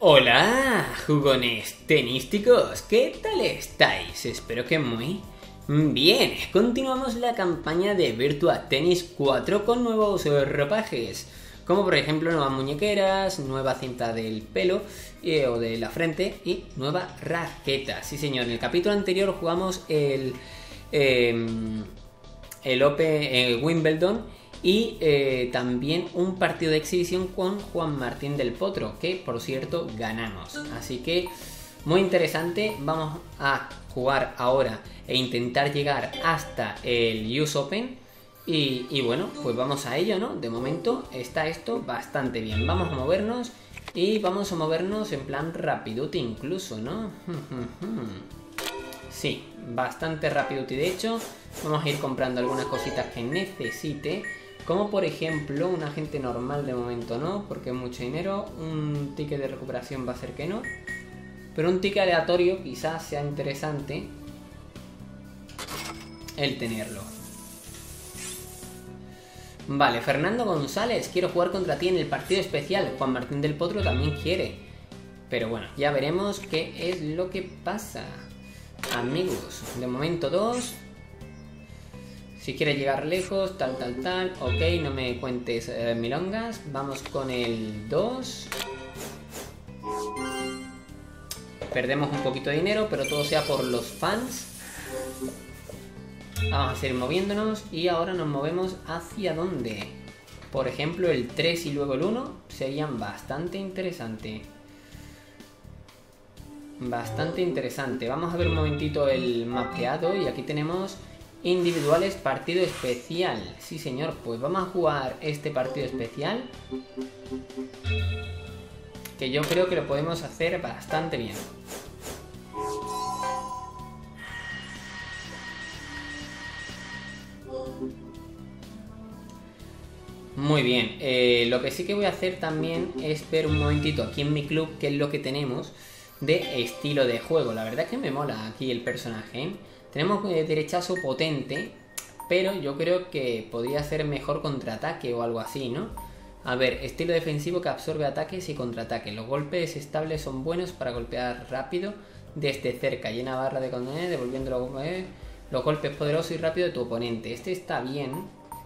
Hola, jugones tenísticos, ¿qué tal estáis? Espero que muy bien. Continuamos la campaña de Virtua Tennis 4 con nuevos ropajes, como por ejemplo nuevas muñequeras, nueva cinta del pelo o de la frente y nueva raqueta. Sí señor, en el capítulo anterior jugamos el Wimbledon y también un partido de exhibición con Juan Martín del Potro, que por cierto ganamos. Así que muy interesante. Vamos a jugar ahora e intentar llegar hasta el US Open. Y bueno, pues vamos a ello, ¿no? De momento está esto bastante bien. Vamos a movernos y vamos a movernos en plan rapiduti incluso, ¿no? Sí, bastante rapiduti. De hecho, vamos a ir comprando algunas cositas que necesite. Como por ejemplo un agente normal de momento no, porque es mucho dinero. Un ticket de recuperación va a ser que no. Pero un ticket aleatorio quizás sea interesante el tenerlo. Vale, Fernando González, quiero jugar contra ti en el partido especial. Juan Martín del Potro también quiere. Pero bueno, ya veremos qué es lo que pasa. Amigos, de momento 2. Si quieres llegar lejos, tal. Ok, no me cuentes milongas. Vamos con el 2. Perdemos un poquito de dinero, pero todo sea por los fans. Vamos a seguir moviéndonos. Y ahora nos movemos hacia dónde. Por ejemplo, el 3 y luego el 1 serían bastante interesante. Bastante interesante. Vamos a ver un momentito el mapeado. Y aquí tenemos individuales, partido especial. Sí señor, pues vamos a jugar este partido especial, que yo creo que lo podemos hacer bastante bien. Muy bien, lo que sí que voy a hacer también es ver un momentito aquí en mi club qué es lo que tenemos de estilo de juego. La verdad es que me mola aquí el personaje, ¿eh? Tenemos derechazo potente, pero yo creo que podría ser mejor contraataque o algo así, ¿no? A ver, estilo defensivo que absorbe ataques y contraataques. Los golpes estables son buenos para golpear rápido desde cerca. Llena barra de control, devolviendo los golpes poderosos y rápido de tu oponente. Este está bien.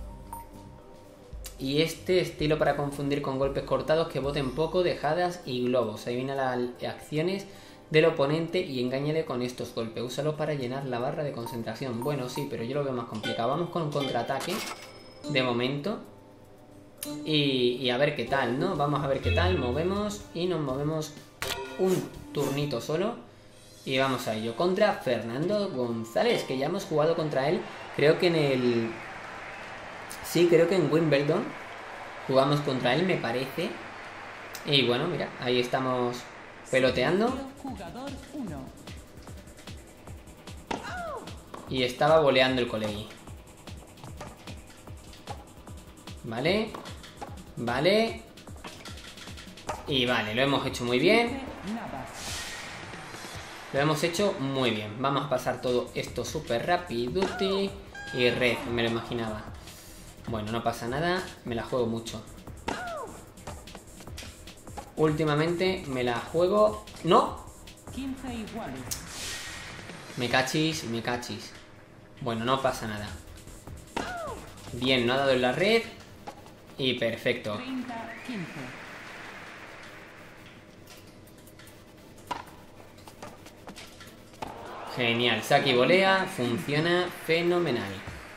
Y este estilo para confundir con golpes cortados que boten poco, dejadas y globos. Adivina las acciones del oponente y engáñale con estos golpes. Úsalo para llenar la barra de concentración. Bueno, sí, pero yo lo veo más complicado. Vamos con un contraataque de momento. Y a ver qué tal, ¿no? Vamos a ver qué tal. Movemos y nos movemos un turnito solo. Y vamos a ello. Contra Fernando González, que ya hemos jugado contra él. Creo que en el... Sí, creo que en Wimbledon jugamos contra él, me parece. Y bueno, mira, ahí estamos peloteando. Y estaba voleando el colegui. Vale. Vale. Y vale, lo hemos hecho muy bien. Lo hemos hecho muy bien. Vamos a pasar todo esto súper rapiduti. Y red, me lo imaginaba. Bueno, no pasa nada. Me la juego mucho. Últimamente me la juego... ¡No! Me cachis. Bueno, no pasa nada. Bien, no ha dado en la red. Y perfecto. Genial, saque y volea. Funciona fenomenal.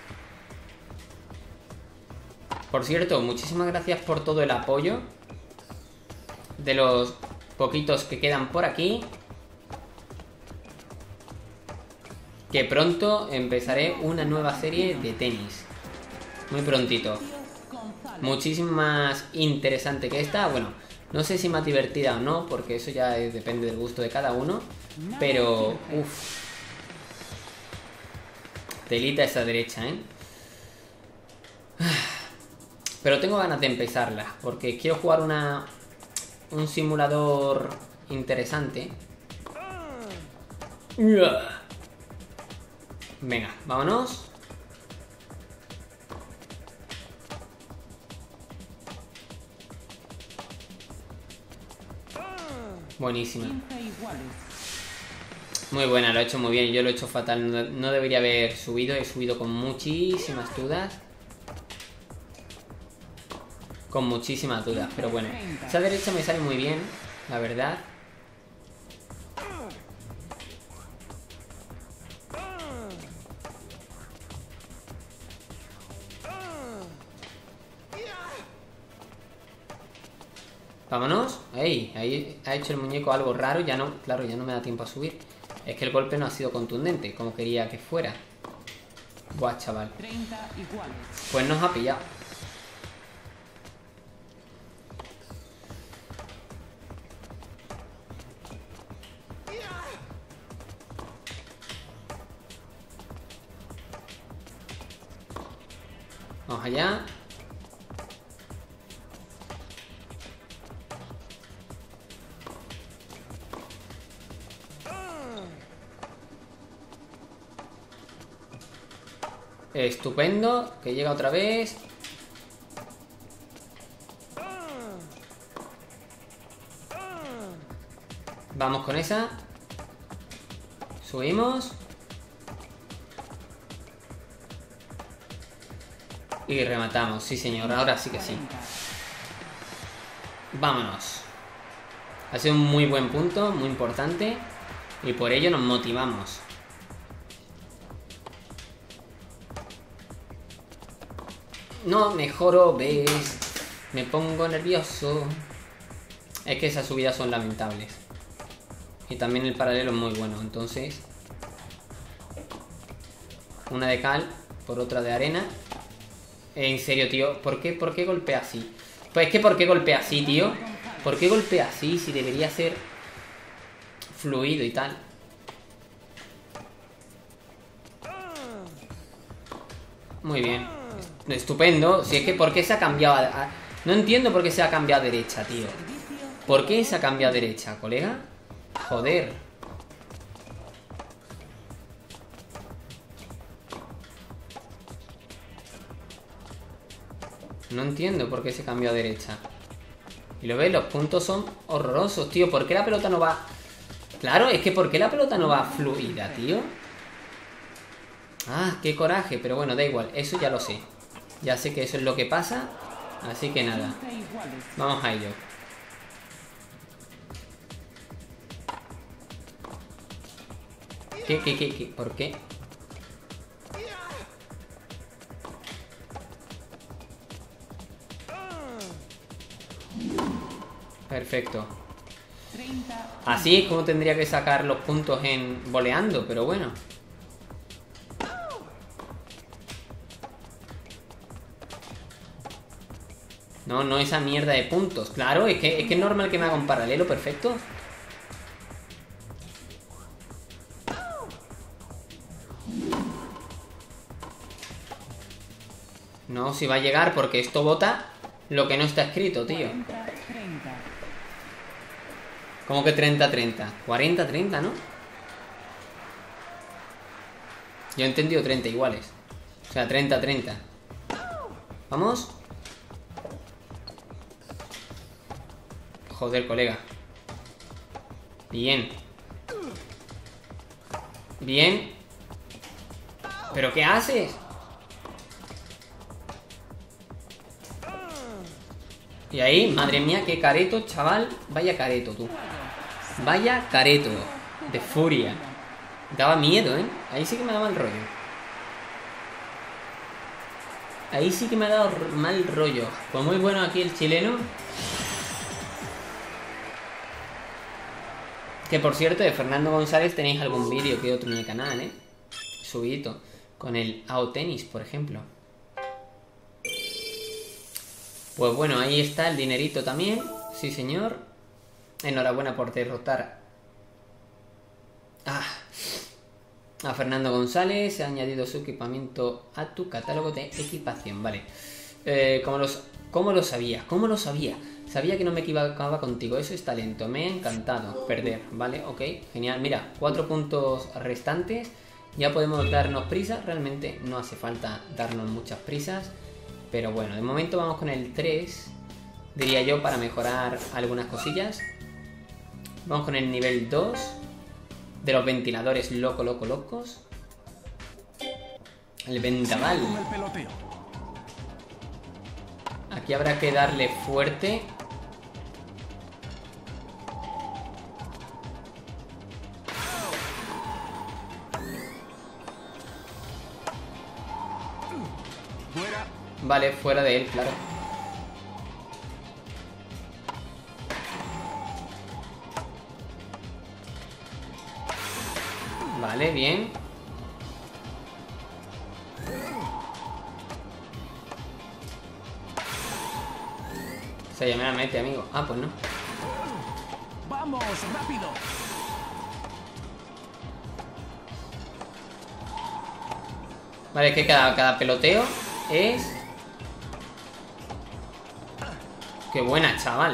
Por cierto, muchísimas gracias por todo el apoyo de los poquitos que quedan por aquí. Que pronto empezaré una nueva serie de tenis. Muy prontito. Muchísimo más interesante que esta. Bueno, no sé si más divertida o no, porque eso ya depende del gusto de cada uno. Pero, uff. Telita esa derecha, ¿eh? Pero tengo ganas de empezarla, porque quiero jugar un simulador interesante. Venga, vámonos. Buenísima. Muy buena, lo he hecho muy bien. Yo lo he hecho fatal. No debería haber subido. He subido con muchísimas dudas. Con muchísimas dudas. Pero bueno, esa derecha me sale muy bien, la verdad. Vámonos. Ey, ahí ha hecho el muñeco algo raro. Ya no, claro, ya no me da tiempo a subir. Es que el golpe no ha sido contundente, como quería que fuera. Buah, chaval. Pues nos ha pillado. Vamos allá. Estupendo, que llega otra vez. Vamos con esa. Subimos. Y rematamos, sí señor, ahora sí que sí. Vámonos. Ha sido un muy buen punto, muy importante. Y por ello nos motivamos. No mejoro, ves. Me pongo nervioso. Es que esas subidas son lamentables. Y también el paralelo es muy bueno. Entonces, una de cal por otra de arena. En serio, tío. ¿Por qué golpea así? Pues es que ¿por qué golpea así, tío? ¿Por qué golpea así si debería ser fluido y tal? Muy bien. Estupendo. Si es que ¿por qué se ha cambiado no entiendo por qué se ha cambiado a derecha, tío. ¿Por qué se ha cambiado a derecha, colega? Joder. No entiendo por qué se cambió a derecha. Y lo ves, los puntos son horrorosos, tío. ¿Por qué la pelota no va...? Claro, es que ¿por qué la pelota no va fluida, tío? Ah, qué coraje. Pero bueno, da igual, eso ya lo sé. Ya sé que eso es lo que pasa. Así que nada. Vamos a ello. ¿Qué? ¿Por qué? Perfecto. Así es como tendría que sacar los puntos en voleando, pero bueno. No esa mierda de puntos. Claro, es que es normal que me haga un paralelo perfecto. No, si va a llegar porque esto bota lo que no está escrito, tío. ¿Cómo que 30-30? 40-30, ¿no? Yo he entendido 30 iguales. O sea, 30-30. ¿Vamos? Joder, colega. Bien. Bien. ¿Pero qué haces? Y ahí, madre mía, qué careto, chaval. Vaya careto, tú. Vaya careto. De furia. Daba miedo, ¿eh? Ahí sí que me daba el rollo. Ahí sí que me ha dado mal rollo. Pues muy bueno aquí el chileno. Que por cierto, de Fernando González tenéis algún vídeo que otro en el canal, ¿eh? Subidito. Con el AO Tenis, por ejemplo. Pues bueno, ahí está el dinerito también. Sí, señor. Enhorabuena por derrotar a Fernando González. Se ha añadido su equipamiento a tu catálogo de equipación. Vale. ¿Cómo lo sabía? ¿Cómo lo sabía? Sabía que no me equivocaba contigo. Eso es talento. Me ha encantado perder. Vale, ok. Genial. Mira, 4 puntos restantes. Ya podemos darnos prisa. Realmente no hace falta darnos muchas prisas. Pero bueno, de momento vamos con el 3. Diría yo, para mejorar algunas cosillas. Vamos con el nivel 2 de los ventiladores locos. El vendaval. Aquí habrá que darle fuerte. Vale, fuera de él, claro. Vale, bien. O sea, ya me la mete, amigo. Ah, pues no. ¡Vamos, rápido! Vale, es que cada peloteo es... ¡Qué buena, chaval!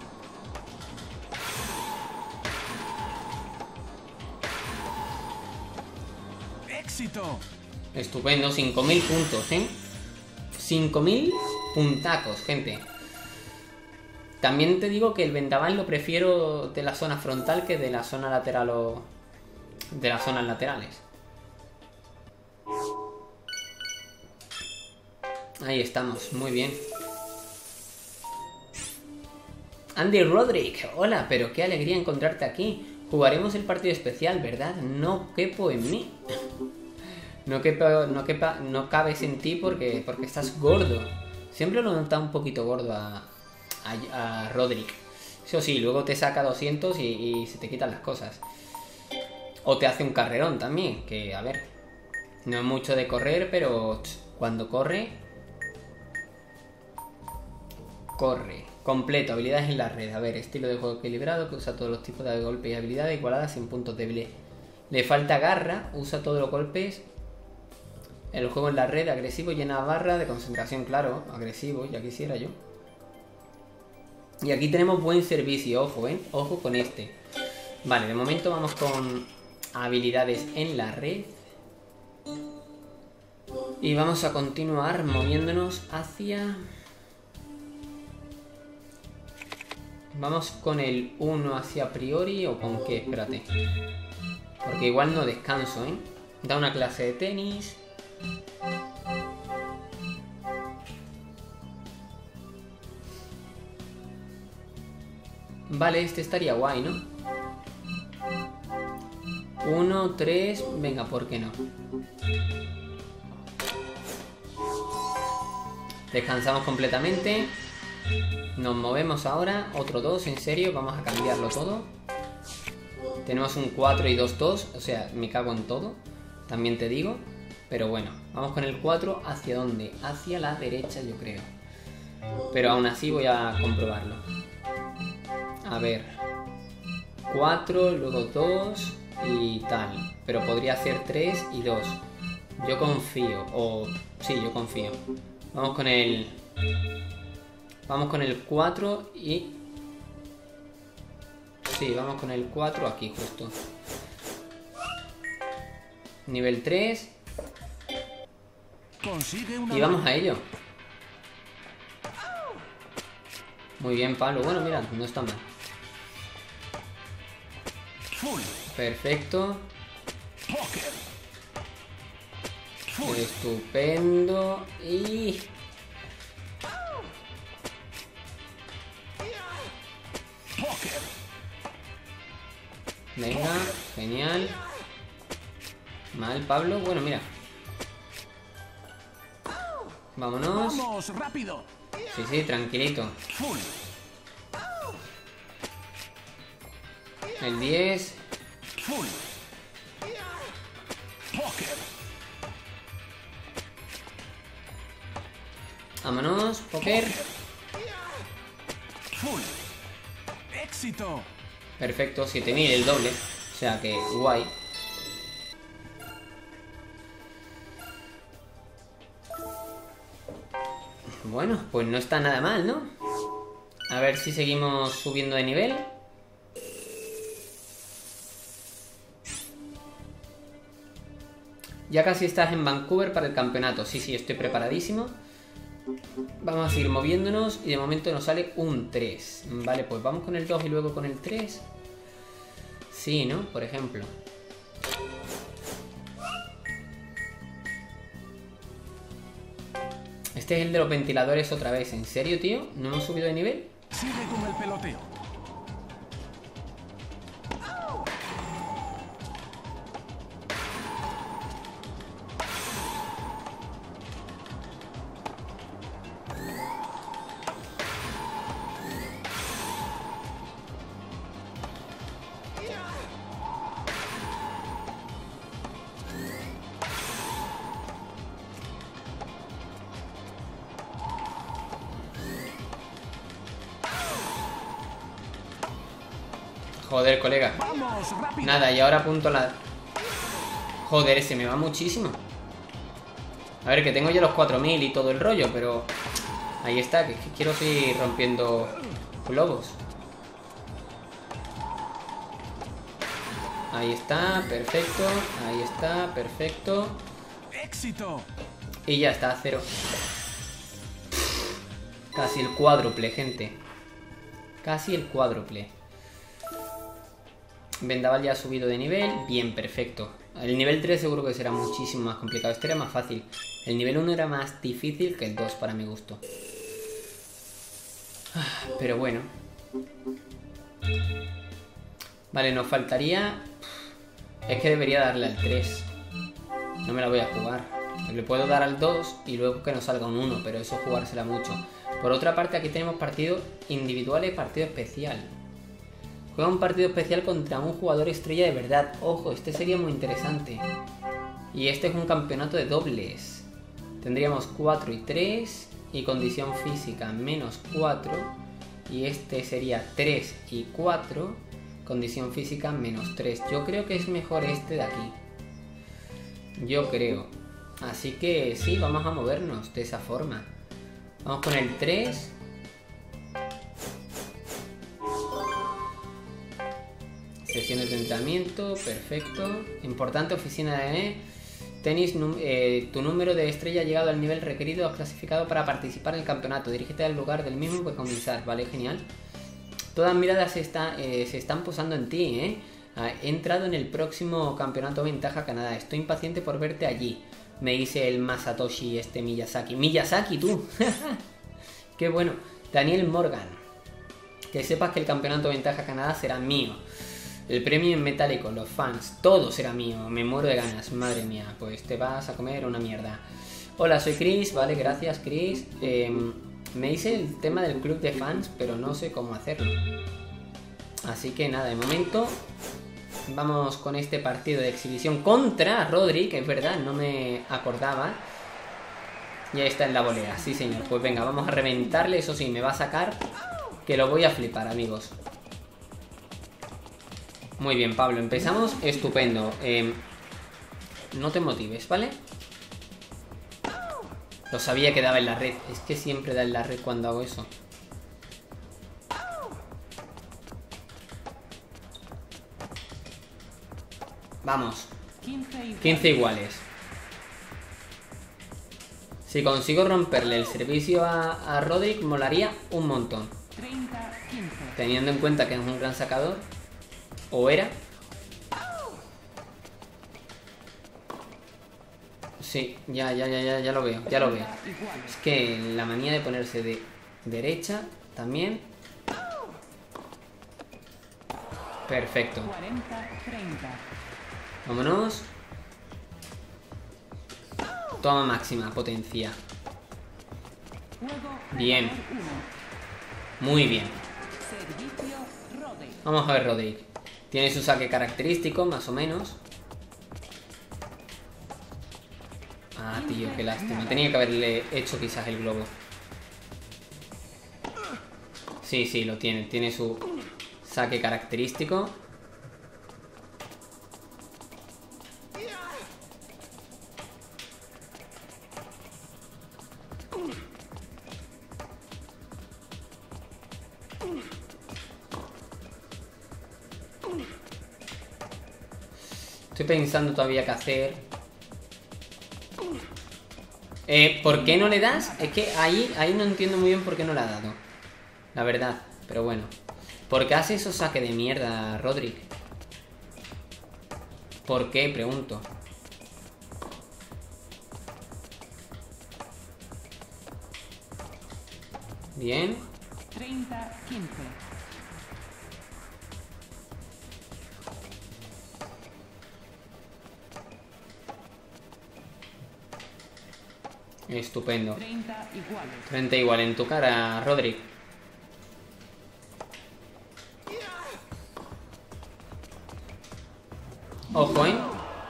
¡Éxito! Estupendo, 5000 puntos, ¿eh? 5000 puntacos, gente. También te digo que el vendaval lo prefiero de la zona frontal que de la zona lateral o... de las zonas laterales. Ahí estamos, muy bien. Andy Roderick, hola, pero qué alegría encontrarte aquí. Jugaremos el partido especial, ¿verdad? No quepo en mí. No cabes en ti porque estás gordo. Siempre lo he notado un poquito gordo a Roderick. Eso sí, luego te saca 200 y se te quitan las cosas. O te hace un carrerón también, que a ver, no es mucho de correr, pero cuando corre... Completo, habilidades en la red. A ver, estilo de juego equilibrado que usa todos los tipos de golpes y habilidades igualadas en puntos débiles. Le falta garra, usa todos los golpes. El juego en la red, agresivo, llena barra de concentración, claro, agresivo, ya quisiera yo. Y aquí tenemos buen servicio, ojo, ojo con este. Vale, de momento vamos con habilidades en la red. Y vamos a continuar moviéndonos hacia... Vamos con el 1 hacia priori o con qué, espérate. Porque igual no descanso, ¿eh? Da una clase de tenis. Vale, este estaría guay, ¿no? 1, 3, venga, ¿por qué no? Descansamos completamente. Nos movemos ahora, otro 2, en serio, vamos a cambiarlo todo. Tenemos un 4 y 2, 2, o sea, me cago en todo, también te digo. Pero bueno, vamos con el 4, ¿hacia dónde? Hacia la derecha, yo creo. Pero aún así voy a comprobarlo. A ver, 4, luego 2 y tal. Pero podría hacer 3 y 2. Yo confío, o... sí, yo confío. Vamos con el... Vamos con el 4 y... sí, vamos con el 4 aquí justo. Nivel 3. Y vamos a ello. Muy bien, Pablo. Bueno, mira, no está mal. Perfecto. Estupendo. Y... venga, genial. Mal, Pablo. Bueno, mira. Vámonos. ¡Vamos, rápido! Sí, sí, tranquilito. El 10. Vámonos, póker. ¡Éxito! Perfecto, 7000, el doble. O sea que guay. Bueno, pues no está nada mal, ¿no? A ver si seguimos subiendo de nivel. Ya casi estás en Vancouver para el campeonato. Sí, sí, estoy preparadísimo. Vamos a seguir moviéndonos y de momento nos sale un 3. Vale, pues vamos con el 2 y luego con el 3. Sí, ¿no? Por ejemplo. Este es el de los ventiladores otra vez. ¿En serio, tío? ¿No hemos subido de nivel? Sigue con el peloteo. Joder, colega. Vamos, rápido. Nada, y ahora apunto la... Joder, se me va muchísimo. A ver, que tengo ya los 4000 y todo el rollo, pero... Ahí está, que quiero seguir rompiendo globos. Ahí está, perfecto. Ahí está, perfecto. Éxito. Y ya está, 0. Casi el cuádruple, gente. Casi el cuádruple. Vendaval ya ha subido de nivel. Bien, perfecto. El nivel 3 seguro que será muchísimo más complicado. Este era más fácil. El nivel 1 era más difícil que el 2 para mi gusto. Pero bueno. Vale, nos faltaría... Es que debería darle al 3. No me la voy a jugar. Le puedo dar al 2 y luego que nos salga un 1, pero eso jugársela mucho. Por otra parte, aquí tenemos partido individual y partido especial. Juega un partido especial contra un jugador estrella de verdad. Ojo, este sería muy interesante. Y este es un campeonato de dobles. Tendríamos 4 y 3 y condición física menos 4. Y este sería 3 y 4, condición física menos 3. Yo creo que es mejor este de aquí. Yo creo. Así que sí, vamos a movernos de esa forma. Vamos con el 3. Sesiones de entrenamiento, perfecto. Importante, oficina de tenis. Tu número de estrella ha llegado al nivel requerido. Has clasificado para participar en el campeonato. Dirígete al lugar del mismo para comenzar. Vale, genial. Todas miradas se están posando en ti, ¿eh? He entrado en el próximo campeonato Ventaja Canadá. Estoy impaciente por verte allí. Me dice el Masatoshi Miyazaki. ¡Miyazaki, tú! ¡Qué bueno! Daniel Morgan. Que sepas que el campeonato Ventaja Canadá será mío. El premio en metálico, los fans, todo será mío. Me muero de ganas, madre mía. Pues te vas a comer una mierda. Hola, soy Chris. Vale, gracias, Chris. Me dice el tema del club de fans, pero no sé cómo hacerlo. Así que nada, de momento vamos con este partido de exhibición contra Rodri, que es verdad, no me acordaba. Y ahí está en la volea, sí señor. Pues venga, vamos a reventarle, eso sí, me va a sacar, que lo voy a flipar, amigos. Muy bien, Pablo, empezamos estupendo. No te motives, ¿vale? Lo sabía que daba en la red. Es que siempre da en la red cuando hago eso. Vamos. 15 iguales. Si consigo romperle el servicio a Roderick, molaría un montón. Teniendo en cuenta que es un gran sacador. O era. Sí, ya lo veo, ya lo veo. Es que la manía de ponerse de derecha también. Perfecto. Vámonos. Toma máxima, potencia. Bien. Muy bien. Vamos a ver Roderick. Tiene su saque característico, más o menos. Ah, tío, qué lástima. Tenía que haberle hecho quizás el globo. Sí, sí, lo tiene. Tiene su saque característico. Estoy pensando todavía qué hacer. ¿Por qué no le das? Es que ahí no entiendo muy bien por qué no le ha dado. La verdad, pero bueno. ¿Por qué hace esos saques de mierda, Roderick? ¿Por qué? Pregunto. Bien. 30-15. Estupendo. 30 iguales. 30 igual en tu cara, Roderick. Ojo, ¿eh?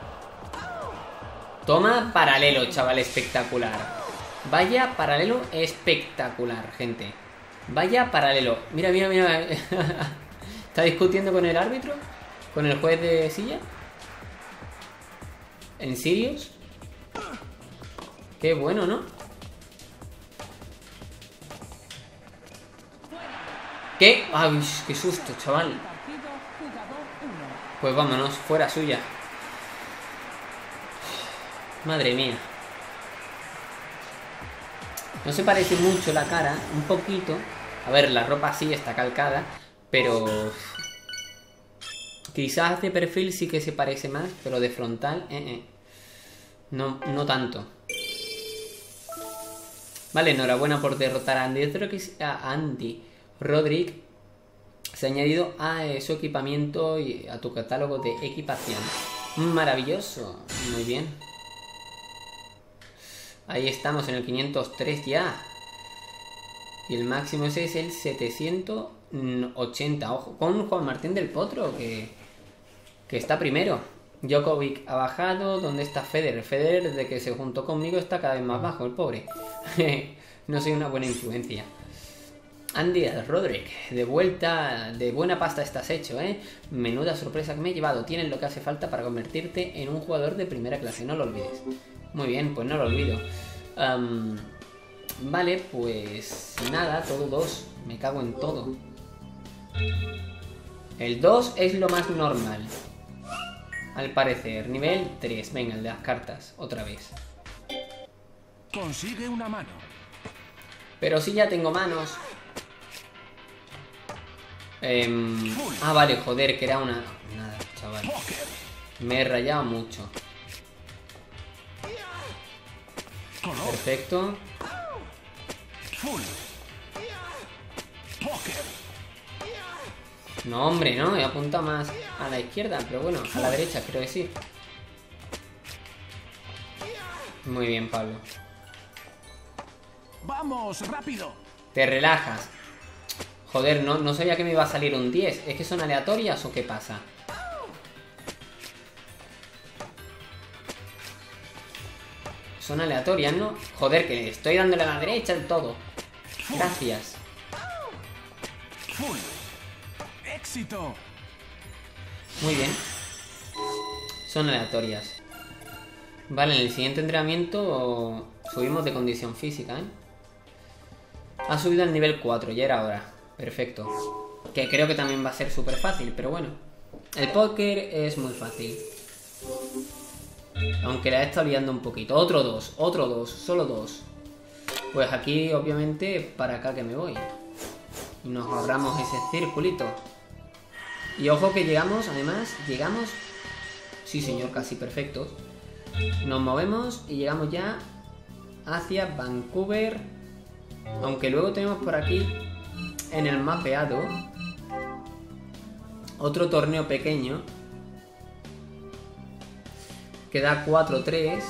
Toma paralelo, chaval, espectacular. Vaya paralelo espectacular, gente. Vaya paralelo. Mira, mira, mira. ¿Está discutiendo con el árbitro? ¿Con el juez de silla? ¿En Sirius? Qué bueno, ¿no? ¿Qué? ¡Ay, qué susto, chaval! Partido jugador 1. Pues vámonos, fuera suya. Madre mía. No se parece mucho la cara, un poquito. A ver, la ropa sí está calcada, pero... quizás de perfil sí que se parece más, pero de frontal, No, no tanto. Vale, enhorabuena por derrotar a Andy. Roderick se ha añadido a su equipamiento y a tu catálogo de equipación. Maravilloso. Muy bien. Ahí estamos en el 503 ya. Y el máximo ese es el 780. Ojo, con Juan Martín del Potro, que está primero. Djokovic ha bajado. ¿Dónde está Federer? Federer, desde que se juntó conmigo, está cada vez más bajo, el pobre. No soy una buena influencia. Andy Roderick, de vuelta, de buena pasta estás hecho, ¿eh? Menuda sorpresa que me he llevado. Tienes lo que hace falta para convertirte en un jugador de primera clase, no lo olvides. Muy bien, pues no lo olvido. Vale, pues nada, todo 2. Me cago en todo. El 2 es lo más normal. Al parecer, nivel 3. Venga, el de las cartas, otra vez. Consigue una mano. Pero si ya tengo manos. Vale, joder, que era una... Nada, chaval. Me he rayado mucho. Color. Perfecto. Full. Póker. No, hombre, no, he apuntado más a la izquierda, pero bueno, a la derecha creo que sí. Muy bien, Pablo. Vamos, rápido. Te relajas. Joder, no sabía que me iba a salir un 10. ¿Es que son aleatorias o qué pasa? Son aleatorias, ¿no? Joder, que le estoy dándole a la derecha del todo. Gracias. Full. Éxito. Muy bien. Son aleatorias. Vale, en el siguiente entrenamiento subimos de condición física, ¿eh? Ha subido al nivel 4, ya era hora. Perfecto. Que creo que también va a ser súper fácil, pero bueno. El póker es muy fácil. Aunque la he estado liando un poquito. Otro 2, solo 2. Pues aquí, obviamente, para acá que me voy. Y nos ahorramos ese circulito. Y ojo que llegamos, además, llegamos... Sí, señor, casi perfectos. Nos movemos y llegamos ya hacia Vancouver. Aunque luego tenemos por aquí, en el mapeado, otro torneo pequeño que da 4-3.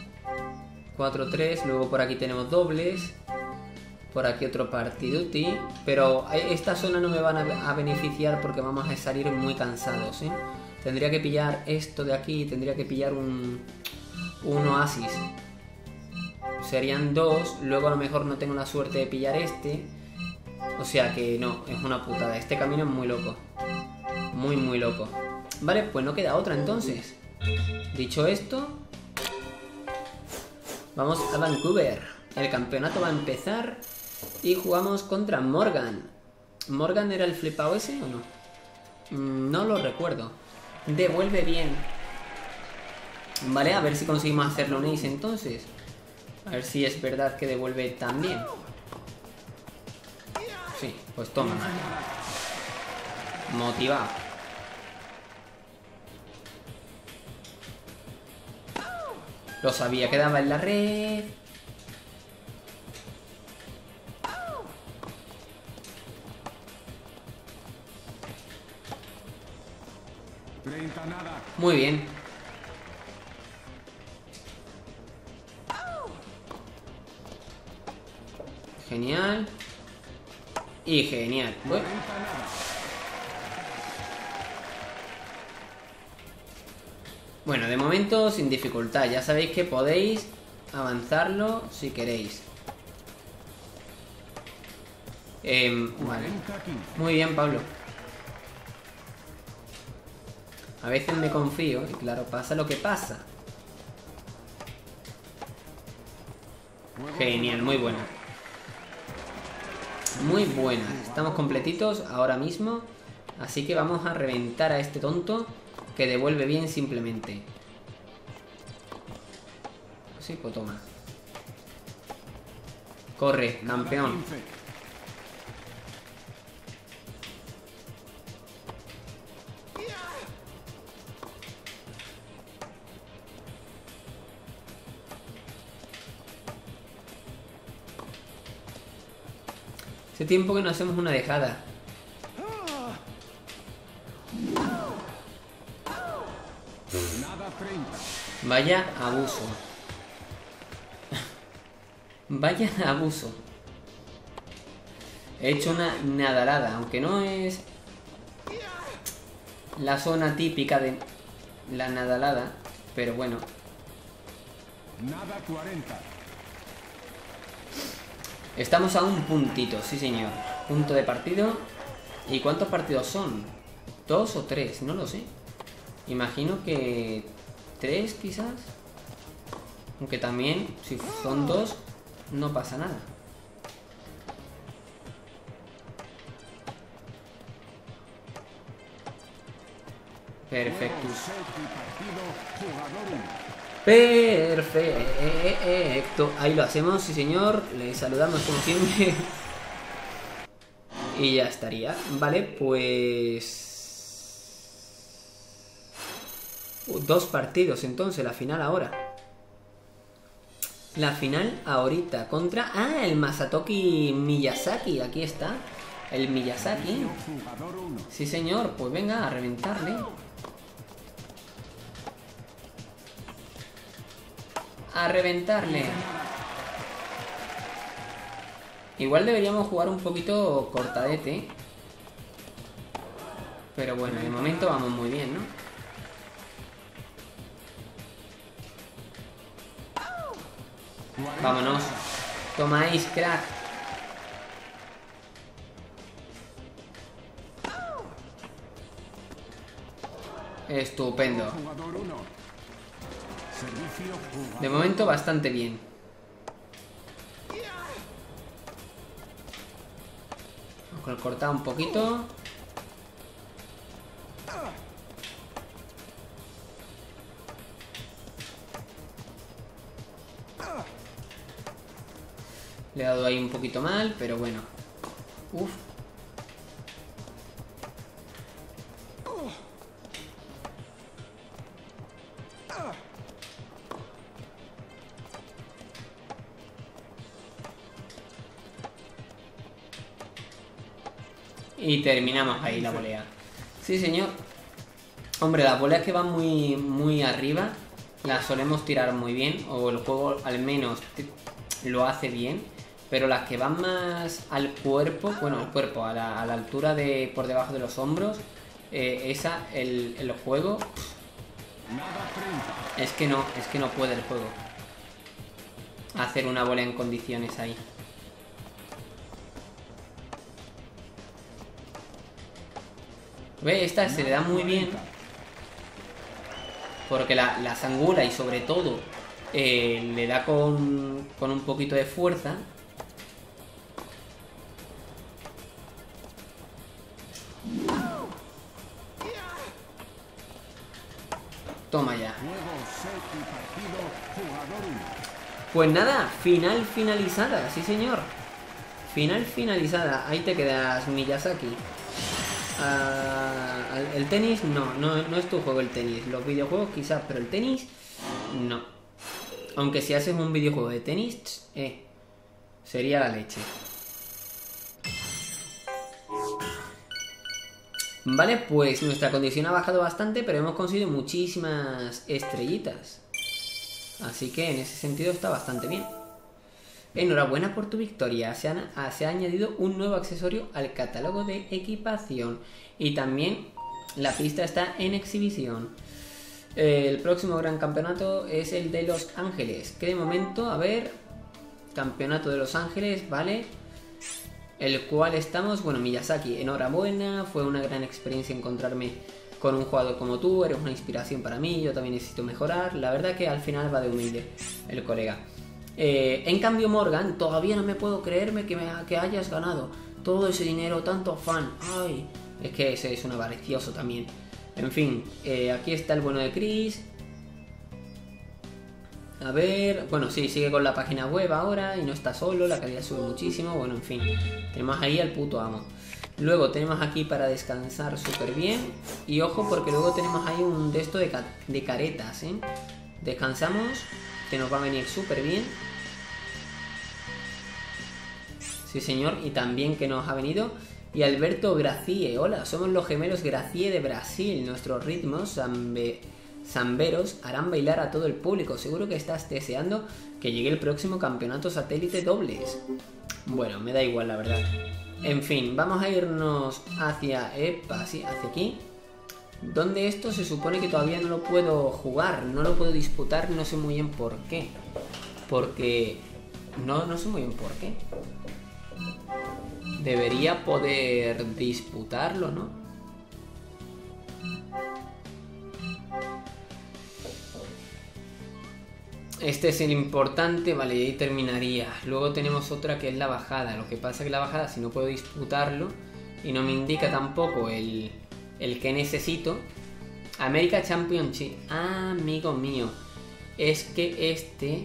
4-3, luego por aquí tenemos dobles. Por aquí otro partiduti. Pero esta zona no me van a beneficiar porque vamos a salir muy cansados, ¿eh? Tendría que pillar esto de aquí. Tendría que pillar un oasis. Serían 2. Luego a lo mejor no tengo la suerte de pillar este. O sea que no, es una putada. Este camino es muy loco. Muy, muy loco. Vale, pues no queda otra entonces. Dicho esto, vamos a Vancouver. El campeonato va a empezar y jugamos contra Morgan. ¿Morgan era el flipado ese o no? No lo recuerdo. Devuelve bien. Vale, a ver si conseguimos hacerle un ace entonces. A ver si es verdad que devuelve tan bien. Sí, pues toma. Lo sabía, quedaba en la red. Muy bien. Genial. Y genial. Bueno, de momento sin dificultad. Ya sabéis que podéis avanzarlo si queréis. Vale. Muy bien, Pablo. A veces me confío y claro, pasa lo que pasa. Genial, muy buena. Muy buena. Estamos completitos ahora mismo. Así que vamos a reventar a este tonto que devuelve bien simplemente. Sí, pues toma. Corre, campeón. Hace tiempo que no hacemos una dejada. Vaya abuso. Vaya abuso. He hecho una nadalada, aunque no es la zona típica de la nadalada, pero bueno. Nada 40. Estamos a un puntito, sí señor. Punto de partido. ¿Y cuántos partidos son? ¿2 o 3? No lo sé. Imagino que 3 quizás. Aunque también, si son 2, no pasa nada. Perfecto. Perfecto. Ahí lo hacemos, sí señor. Le saludamos como siempre. Y ya estaría. Vale, pues... 2 partidos entonces, la final ahora. La final ahorita contra... Ah, el Masatoki Miyazaki. Aquí está. El Miyazaki. Sí señor, pues venga a reventarle. A reventarle. Igual deberíamos jugar un poquito cortadete. Pero bueno, de momento vamos muy bien, ¿no? Vámonos. Tomáis, crack. Estupendo. De momento bastante bien. Vamos a cortar un poquito. Le he dado ahí un poquito mal, pero bueno. Uf. Y terminamos ahí la volea. Sí, señor. Hombre, las voleas que van muy arriba las solemos tirar muy bien. O el juego al menos lo hace bien. Pero las que van más al cuerpo, bueno, al cuerpo, a la altura de por debajo de los hombros, el juego... Es que no puede el juego hacer una bola en condiciones ahí. ¿Ve? Esta se le da muy bien. Porque la zangula y sobre todo le da con un poquito de fuerza. Toma ya. Pues nada, final finalizada, sí señor. Final finalizada. Ahí te quedas, Miyazaki. El tenis no es tu juego el tenis. Los videojuegos quizás, pero el tenis no. Aunque si haces un videojuego de tenis, sería la leche. Vale, pues nuestra condición ha bajado bastante, pero hemos conseguido muchísimas estrellitas. Así que en ese sentido está bastante bien. Enhorabuena por tu victoria. Se ha añadido un nuevo accesorio al catálogo de equipación. Y también la pista está en exhibición. El próximo gran campeonato es el de Los Ángeles. Que de momento, a ver... Campeonato de Los Ángeles, ¿vale? El cual estamos... Bueno, Miyazaki, enhorabuena. Fue una gran experiencia encontrarme con un jugador como tú. Eres una inspiración para mí. Yo también necesito mejorar. La verdad que al final va de humilde el colega. En cambio Morgan, todavía no me puedo creerme que hayas ganado todo ese dinero, tanto afán. Ay, es que ese es un avaricioso también. En fin, aquí está el bueno de Chris. A ver, bueno, sí, sigue con la página web ahora y no está solo, la calidad sube muchísimo. Bueno, en fin, tenemos ahí al puto amo. Luego tenemos aquí para descansar súper bien. Y ojo porque luego tenemos ahí un de esto de caretas, ¿eh? Descansamos, que nos va a venir súper bien. Sí señor, y también que nos ha venido. Y Alberto Gracie, hola, somos los gemelos Gracie de Brasil. Nuestros ritmos zamberos harán bailar a todo el público. Seguro que estás deseando que llegue el próximo campeonato satélite dobles. Bueno, me da igual la verdad. En fin, vamos a irnos hacia... sí, hacia aquí. Donde esto se supone que todavía no lo puedo jugar, no lo puedo disputar, no sé muy bien por qué. Porque... No sé muy bien por qué. Debería poder disputarlo, ¿no? Este es el importante, vale, y ahí terminaría. Luego tenemos otra que es la bajada. Lo que pasa es que la bajada, si no puedo disputarlo y no me indica tampoco el que necesito. America Championship. Ah, amigo mío. Es que este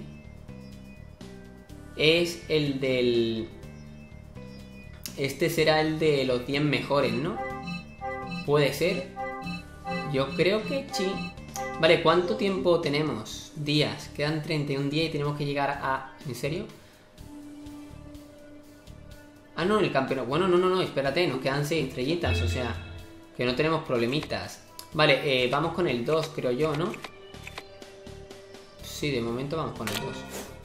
es el del... Este será el de los 10 mejores, ¿no? Puede ser. Yo creo que sí. Vale, ¿cuánto tiempo tenemos? Días. Quedan 31 días y tenemos que llegar a... ¿En serio? Ah, no, el campeonato. Bueno, no, espérate. Nos quedan 6 estrellitas, o sea... Que no tenemos problemitas. Vale, vamos con el 2, creo yo, ¿no? Sí, de momento vamos con el 2.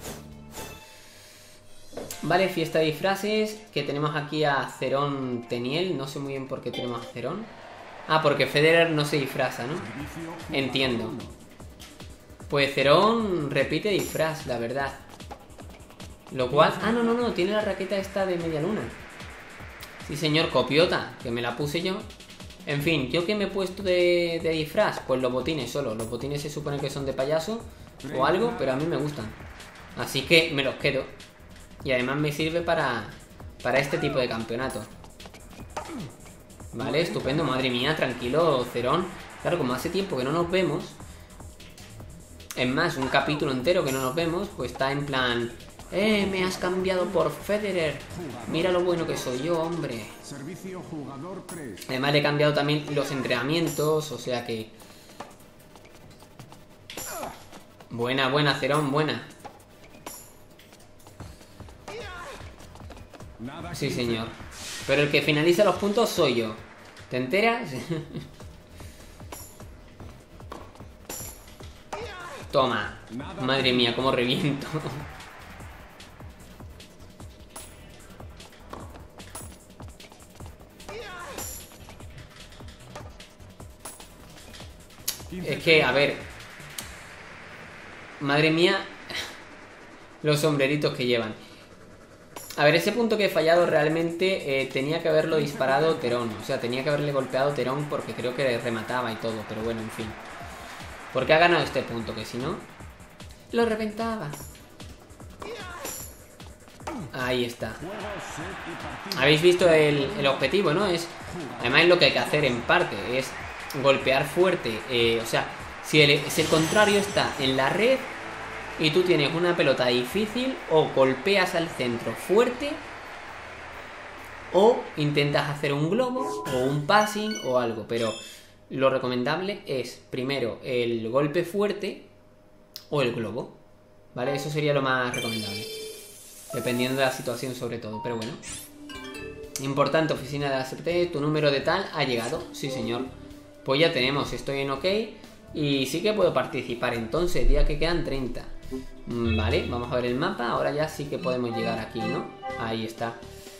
Vale, fiesta de disfraces. Que tenemos aquí a Cerón Teniel. No sé muy bien por qué tenemos a Cerón. Ah, porque Federer no se disfraza, ¿no? Entiendo. Pues Cerón repite disfraz, la verdad. Lo cual... Ah, no, tiene la raqueta esta de media luna. Sí, señor, copiota, que me la puse yo. En fin, ¿yo qué me he puesto de disfraz? Pues los botines solo. Los botines se supone que son de payaso o algo, pero a mí me gustan. Así que me los quedo. Y además me sirve para este tipo de campeonato. Vale, estupendo, madre mía, tranquilo, Cerón. Claro, como hace tiempo que no nos vemos. Es más, un capítulo entero que no nos vemos. Pues está en plan... me has cambiado por Federer. Mira lo bueno que soy yo, hombre. Servicio jugador 3. Además le he cambiado también los entrenamientos. O sea que... Buena, Cerón, buena. Sí, señor. Pero el que finaliza los puntos soy yo. ¿Te enteras? Toma. Madre mía, cómo reviento. Es que, a ver. Madre mía. Los sombreritos que llevan. A ver, ese punto que he fallado realmente tenía que haberlo disparado Terón. O sea, tenía que haberle golpeado Terón porque creo que remataba y todo. Pero bueno, en fin. Porque ha ganado este punto, que si no... Lo reventaba. Ahí está. Habéis visto el objetivo, ¿no? Además es lo que hay que hacer en parte. Es golpear fuerte. O sea, si el contrario está en la red... Y tú tienes una pelota difícil, o golpeas al centro fuerte, o intentas hacer un globo, o un passing, o algo. Pero lo recomendable es, primero, el golpe fuerte, o el globo, ¿vale? Eso sería lo más recomendable. Dependiendo de la situación sobre todo, pero bueno. Importante, oficina de la CPT, tu número de tal ha llegado. Sí, señor. Pues ya tenemos, estoy en OK. Y sí que puedo participar entonces, día que quedan 30. Vale, vamos a ver el mapa. Ahora ya sí que podemos llegar aquí, ¿no? Ahí está.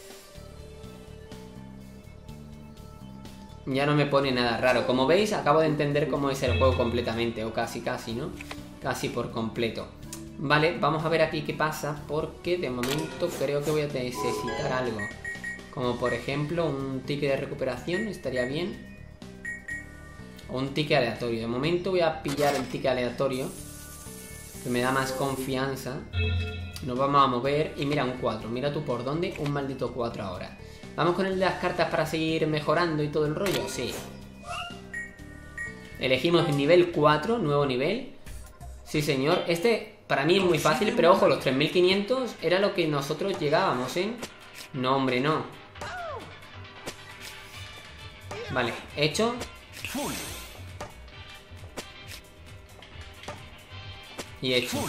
Ya no me pone nada raro. Como veis, acabo de entender cómo es el juego completamente. O casi, ¿no? Casi por completo. Vale, vamos a ver aquí qué pasa. Porque de momento creo que voy a necesitar algo. Como por ejemplo un ticket de recuperación. Estaría bien. O un ticket aleatorio. De momento voy a pillar el ticket aleatorio, que me da más confianza. Nos vamos a mover. Y mira, un 4. Mira tú por dónde. Un maldito 4 ahora. ¿Vamos con el de las cartas para seguir mejorando y todo el rollo? Sí. Elegimos el nivel 4, nuevo nivel. Sí, señor. Este para mí es muy fácil, pero ojo, los 3500 era lo que nosotros llegábamos, ¿eh? No, hombre, no. Vale, hecho. Y hecho.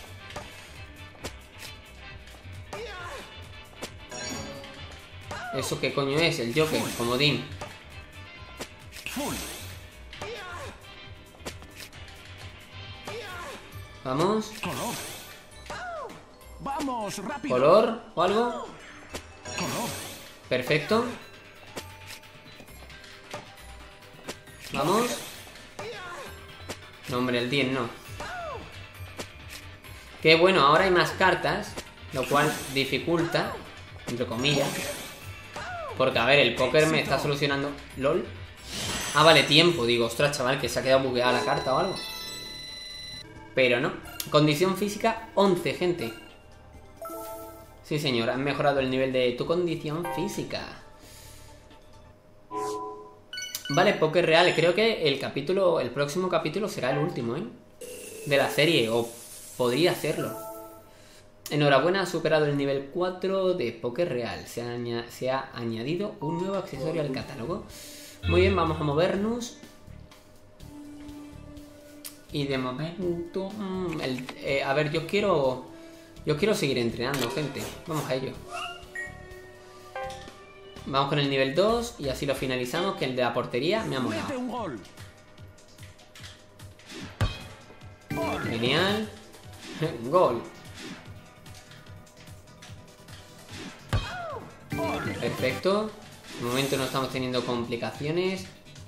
¿Eso qué coño es? El Joker, comodín. Vamos. Vamos, rápido. ¿Color o algo? Perfecto. Vamos. No, hombre, el 10 no. Qué bueno, ahora hay más cartas, lo cual dificulta, entre comillas. Porque, a ver, el póker me está solucionando... ¿LOL? Ah, vale, tiempo. Digo, ostras, chaval, que se ha quedado bugueada la carta o algo. Pero no. Condición física 11, gente. Sí, señor, han mejorado el nivel de tu condición física. Vale, póker real. Creo que el próximo capítulo será el último, ¿eh? De la serie, o podría hacerlo. Enhorabuena, ha superado el nivel 4 de póker real. Se ha añadido un nuevo accesorio al catálogo. Muy bien, vamos a movernos. Y de momento... a ver, yo quiero seguir entrenando, gente. Vamos a ello. Vamos con el nivel 2 y así lo finalizamos, que el de la portería me ha molado. Genial. Gol. Perfecto. De momento no estamos teniendo complicaciones.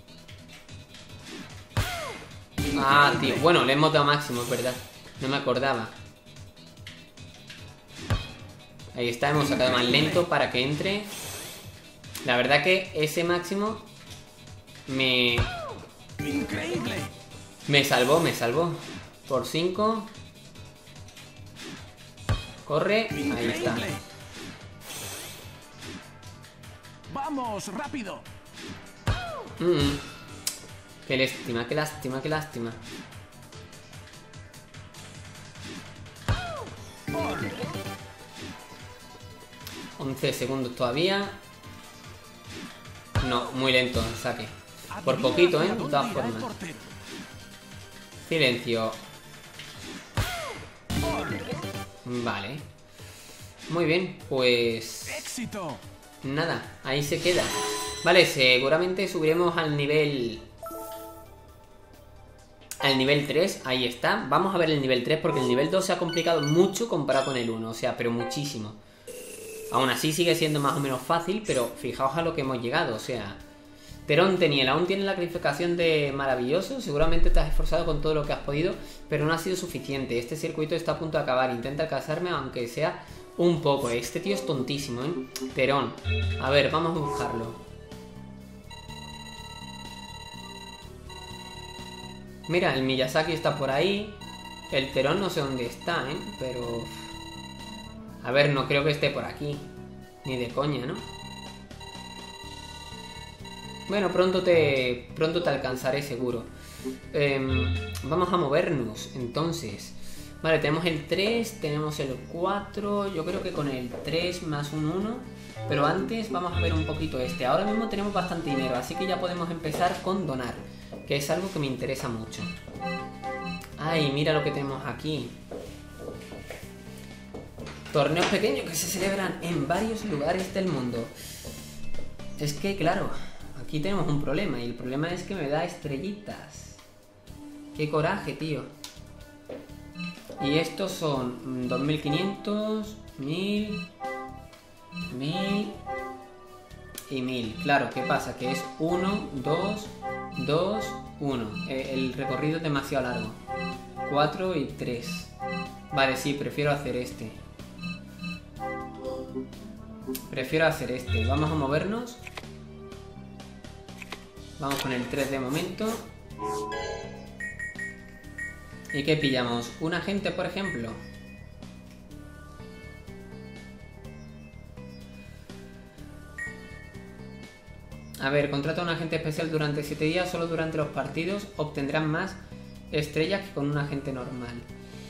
Ah, tío. Bueno, le hemos dado máximo, es verdad. No me acordaba. Ahí está, hemos sacado más lento para que entre. La verdad que ese máximo me salvó. Por 5. Corre, ahí está. Vamos, rápido. Qué lástima, qué lástima, qué lástima. $11 segundos todavía. No, muy lento el saque. Por poquito, ¿eh? De todas formas. Silencio. Vale. Muy bien, pues... Éxito. Nada, ahí se queda. Vale, seguramente subiremos al nivel... Al nivel 3, ahí está. Vamos a ver el nivel 3 porque el nivel 2 se ha complicado mucho comparado con el 1. O sea, pero muchísimo. Aún así sigue siendo más o menos fácil, pero fijaos a lo que hemos llegado. O sea, Terón Teniel, aún tienes la calificación de maravilloso. Seguramente te has esforzado con todo lo que has podido, pero no ha sido suficiente. Este circuito está a punto de acabar. Intenta alcanzarme, aunque sea un poco. Este tío es tontísimo, ¿eh? Terón. A ver, vamos a buscarlo. Mira, el Miyazaki está por ahí. El Terón no sé dónde está, ¿eh? Pero... A ver, no creo que esté por aquí. Ni de coña, ¿no? Bueno, pronto te alcanzaré seguro. Vamos a movernos, entonces. Vale, tenemos el 3, tenemos el 4. Yo creo que con el 3 más un 1. Pero antes vamos a ver un poquito este. Ahora mismo tenemos bastante dinero, así que ya podemos empezar con donar, que es algo que me interesa mucho. Ay, mira lo que tenemos aquí. Torneos pequeños que se celebran en varios lugares del mundo. Es que, claro, aquí tenemos un problema. Y el problema es que me da estrellitas. Qué coraje, tío. Y estos son 2500, 1000, 1000 y 1000. Claro, ¿qué pasa? Que es 1, 2, 2, 1. El recorrido es demasiado largo. 4 y 3. Vale, sí, prefiero hacer este. Prefiero hacer este. Vamos a movernos. Vamos con el 3 de momento. ¿Y qué pillamos? ¿Un agente, por ejemplo? A ver, contrata a un agente especial durante 7 días. Solo durante los partidos obtendrán más estrellas que con un agente normal.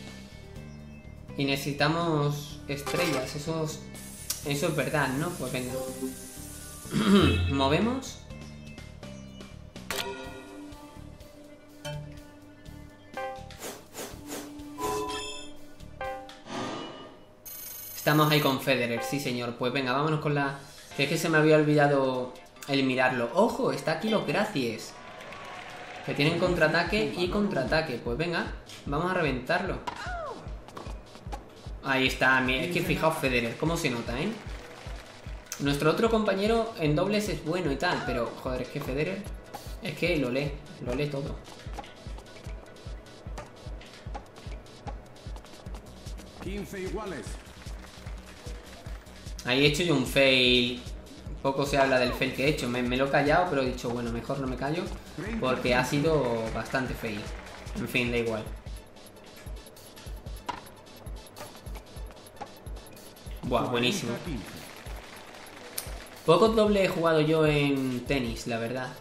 Y necesitamos estrellas. Eso es verdad, ¿no? Pues venga. Movemos. Estamos ahí con Federer, sí señor. Pues venga, vámonos con la... Que es que se me había olvidado el mirarlo. ¡Ojo! Está aquí los Gracies. Que tienen contraataque y contraataque. Pues venga, vamos a reventarlo. Ahí está. Es que fijaos Federer, cómo se nota, ¿eh? Nuestro otro compañero en dobles es bueno y tal, pero joder, es que Federer... Es que lo lee todo. iguales. Ahí he hecho yo un fail. Poco se habla del fail que he hecho. Me lo he callado, pero he dicho, bueno, mejor no me callo. Porque ha sido bastante fail. En fin, da igual. Buah, buenísimo. Pocos dobles he jugado yo en tenis, la verdad.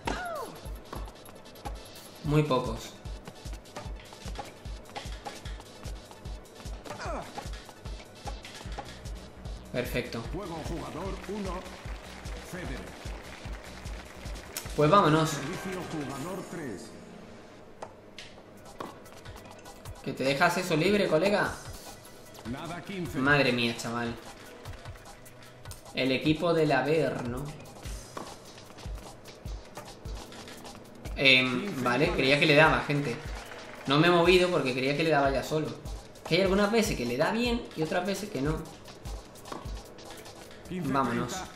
Muy pocos. Perfecto. Juego jugador 1, Federer. Pues vámonos. Servicio jugador 3. Que te dejas eso libre, colega. Nada 15. Madre mía, chaval. El equipo del Averno. Vale, creía que le daba, gente. No me he movido porque creía que le daba ya solo. Que hay algunas veces que le da bien y otras veces que no. 15, Vámonos. 30.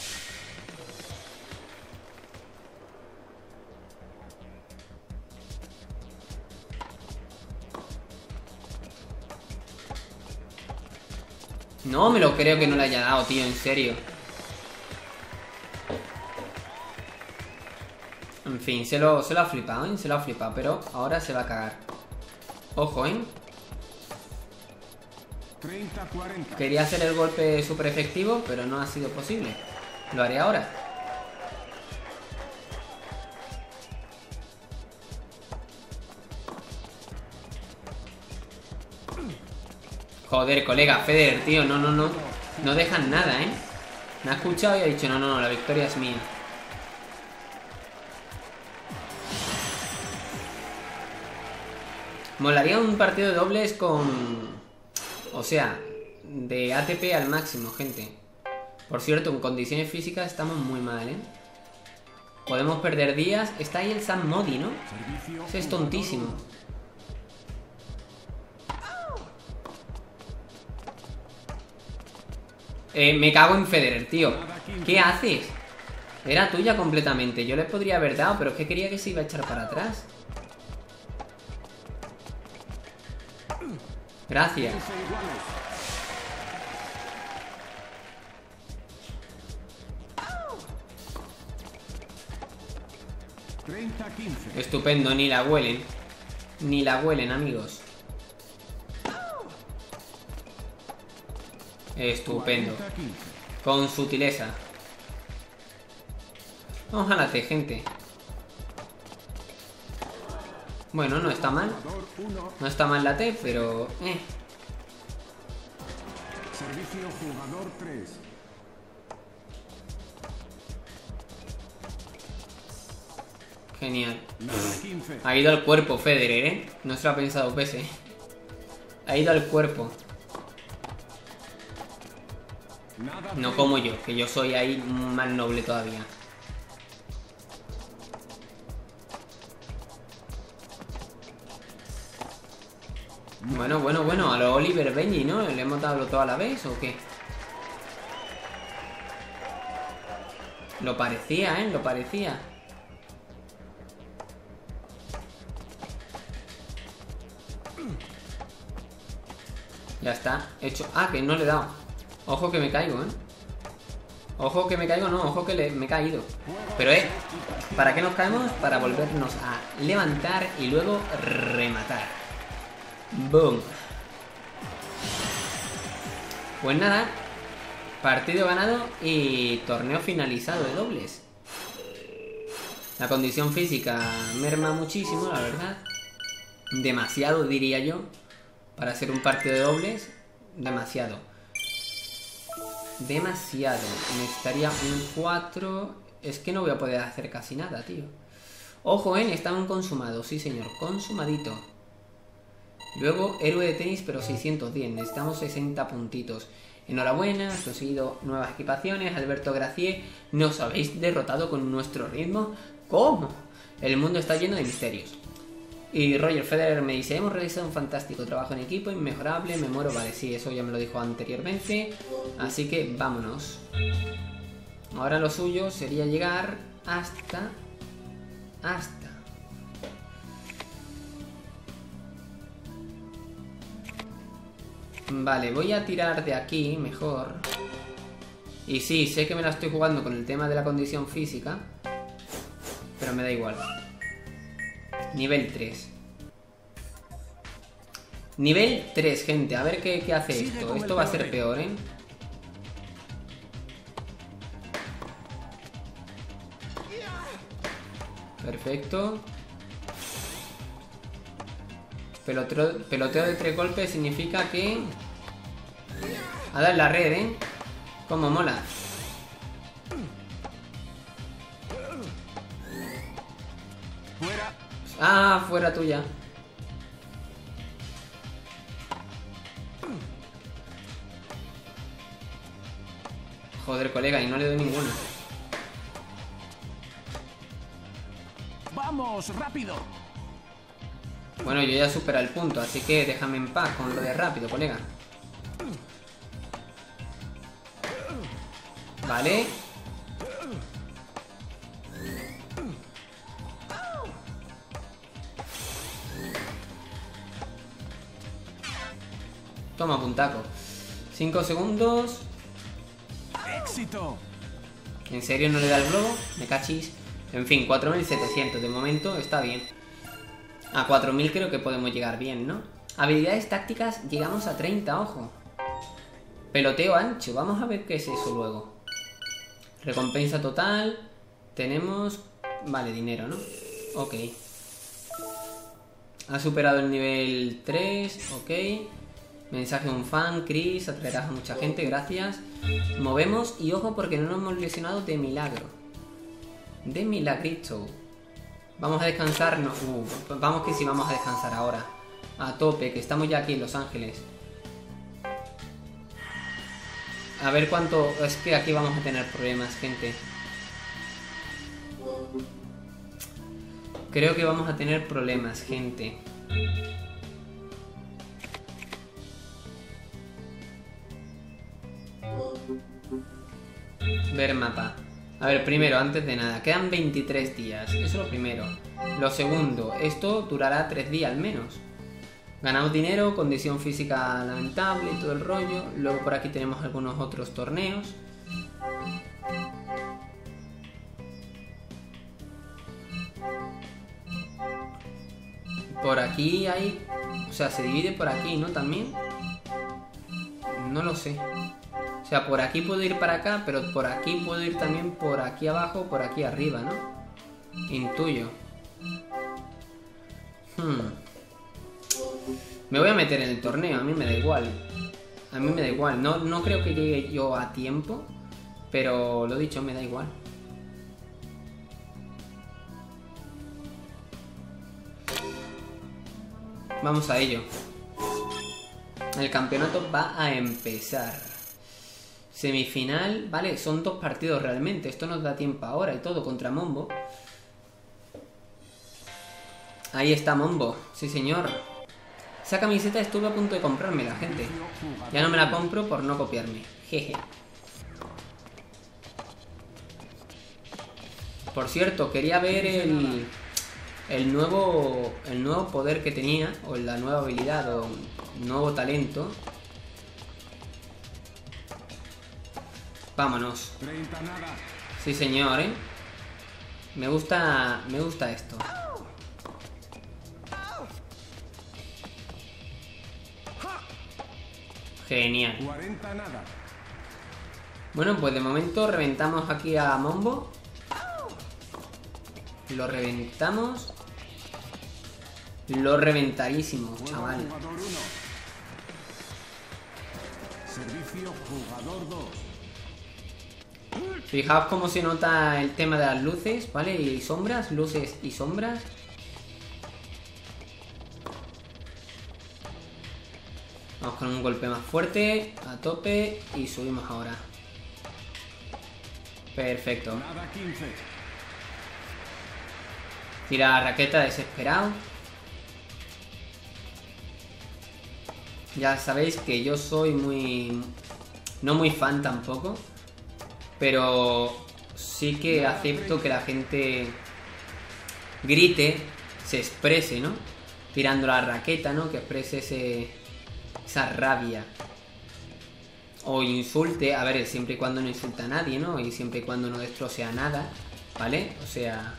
No me lo creo que no le haya dado, tío, en serio. En fin, se lo ha flipado, ¿eh? Se lo ha flipado, pero ahora se va a cagar. Ojo, ¿eh? 30, 40. Quería hacer el golpe súper efectivo, pero no ha sido posible. Lo haré ahora. Joder, colega, Federer, tío, no. No dejan nada, ¿eh? Me ha escuchado y ha dicho, no, la victoria es mía. Molaría un partido de dobles con... O sea, de ATP al máximo, gente. Por cierto, en condiciones físicas estamos muy mal, ¿eh? Podemos perder días. Está ahí el Sam Modi, ¿no? Servicio Ese es jugador tontísimo. 1. Me cago en Federer, tío. ¿Qué haces? Era tuya completamente. Yo le podría haber dado, pero es que quería que se iba a echar para atrás. Gracias. 15 iguales. $30-15. Estupendo, ni la huelen. Ni la huelen, amigos. Estupendo. 40-15. Con sutileza. Vamos a la T, gente. Bueno, no está mal. Jugador 1. No está mal la T, pero... Servicio jugador 3. Genial. Nada 15. Ha ido al cuerpo Federer, ¿eh? No se lo ha pensado Pese. Ha ido al cuerpo. Nada No como yo, que yo soy ahí más noble todavía. Bueno, a lo Oliver Benji, ¿no? ¿Le hemos dado todo a la vez o qué? Lo parecía, ¿eh? Lo parecía. Ya está, hecho. Ah, que no le he dado. Ojo que me caigo, ¿eh? Ojo que me caigo, no, ojo que me he caído. Pero, ¿para qué nos caemos? Para volvernos a levantar y luego rematar. Boom. Pues nada, partido ganado y torneo finalizado de dobles. La condición física merma muchísimo, la verdad. Demasiado, diría yo. Para hacer un partido de dobles, demasiado. Demasiado. Necesitaría un 4. Es que no voy a poder hacer casi nada, tío. Ojo, está un consumado. Sí, señor, consumadito. Luego, héroe de tenis, pero 610. Necesitamos 60 puntitos. Enhorabuena, has conseguido nuevas equipaciones. Alberto Gracié, nos habéis derrotado con nuestro ritmo. ¿Cómo? El mundo está lleno de misterios. Y Roger Federer me dice, hemos realizado un fantástico trabajo en equipo, inmejorable, me muero. Vale, sí, eso ya me lo dijo anteriormente. Así que vámonos. Ahora lo suyo sería llegar hasta... Vale, voy a tirar de aquí mejor. Y sí, sé que me la estoy jugando con el tema de la condición física, pero me da igual. Nivel 3. Nivel 3, gente. A ver qué hace esto. Esto va a ser peor, ¿eh? Perfecto. Peloteo de 3 golpes significa que... A dar la red, ¿eh? Como mola. Fuera. Ah, fuera tuya. Joder, colega, y no le doy ninguna. Vamos, rápido. Bueno, yo ya supera el punto, así que déjame en paz con lo de rápido, colega. Vale. Toma, puntaco. 5 segundos. Éxito. ¿En serio no le da el globo? Me cachis. En fin, 4700 de momento está bien. A 4000 creo que podemos llegar bien, ¿no? Habilidades tácticas, llegamos a 30, ojo. Peloteo ancho, vamos a ver qué es eso luego. Recompensa total. Tenemos... Vale, dinero, ¿no? Ok. Ha superado el nivel 3, ok. Mensaje de un fan, Chris, atraerás a mucha gente, gracias. Movemos y ojo porque no nos hemos lesionado de milagro. De milagrito. Vamos a descansar, no, vamos que sí, vamos a descansar ahora. A tope, que estamos ya aquí en Los Ángeles. A ver cuánto... Es que aquí vamos a tener problemas, gente. Creo que vamos a tener problemas, gente. Ver mapa. A ver, primero, antes de nada, quedan 23 días. Eso es lo primero. Lo segundo, esto durará 3 días al menos. Ganamos dinero, condición física lamentable y todo el rollo. Luego por aquí tenemos algunos otros torneos. Por aquí hay... O sea, se divide por aquí, ¿no? También. No lo sé. O sea, por aquí puedo ir para acá, pero por aquí puedo ir también por aquí abajo, por aquí arriba, ¿no? Intuyo. Me voy a meter en el torneo, a mí me da igual. A mí me da igual. No creo que llegue yo a tiempo, pero lo dicho, me da igual. Vamos a ello. El campeonato va a empezar. Semifinal, vale, son 2 partidos realmente. Esto nos da tiempo ahora y todo contra Mombo. Ahí está Mombo, sí señor. Esa camiseta estuve a punto de comprármela, gente. Ya no me la compro por no copiarme. Jeje. Por cierto, quería ver el nuevo poder que tenía, o la nueva habilidad, o nuevo talento. Vámonos. Sí señor, Me gusta esto. Genial. Bueno, pues de momento reventamos aquí a Mombo. Lo reventamos. Lo reventarísimo, chaval. Servicio jugador 2. Fijaos cómo se nota el tema de las luces, ¿vale? Y sombras, luces y sombras. Vamos con un golpe más fuerte, a tope, y subimos ahora. Perfecto. Tira la raqueta desesperado. Ya sabéis que yo soy no muy fan tampoco, pero sí que acepto que la gente grite, se exprese, ¿no? Tirando la raqueta, ¿no? Que exprese esa rabia. O insulte, a ver, siempre y cuando no insulta a nadie, ¿no? Y siempre y cuando no destroce a nada, ¿vale? O sea...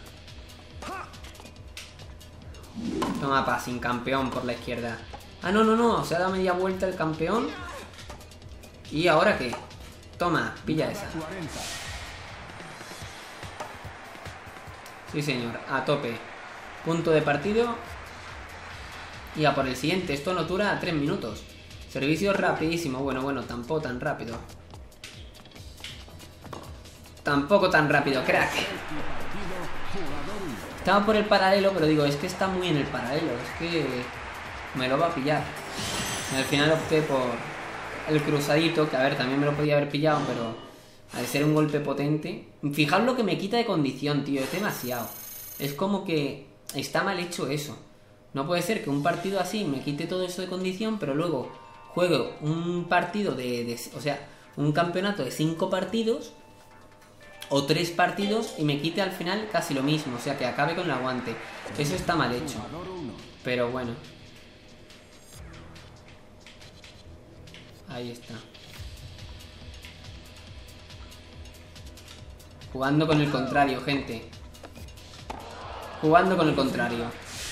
Toma passing, campeón por la izquierda. Ah, no, se ha dado media vuelta el campeón. ¿Y ahora qué? Toma, pilla esa. Sí señor, a tope. Punto de partido. Y a por el siguiente, esto no dura 3 minutos. Servicio rapidísimo, bueno, tampoco tan rápido. Tampoco tan rápido, crack. Estaba por el paralelo, pero digo, es que está muy en el paralelo. Es que me lo va a pillar. Y al final opté por el cruzadito, que a ver, también me lo podía haber pillado, pero al ser un golpe potente... Fijaos lo que me quita de condición, tío, es demasiado. Es como que está mal hecho eso. No puede ser que un partido así me quite todo eso de condición, pero luego juego un partido o sea, un campeonato de 5 partidos o 3 partidos y me quite al final casi lo mismo, o sea, que acabe con el aguante. Eso está mal hecho, pero bueno. Ahí está. Jugando con el contrario, gente. Jugando con el contrario.